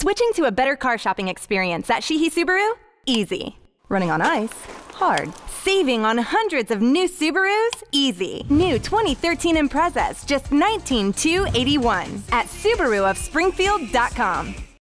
Switching to a better car shopping experience at Sheehy Subaru? Easy. Running on ice? Hard. Saving on hundreds of new Subarus? Easy. New 2013 Imprezas, just $19,281 at SubaruofSpringfield.com.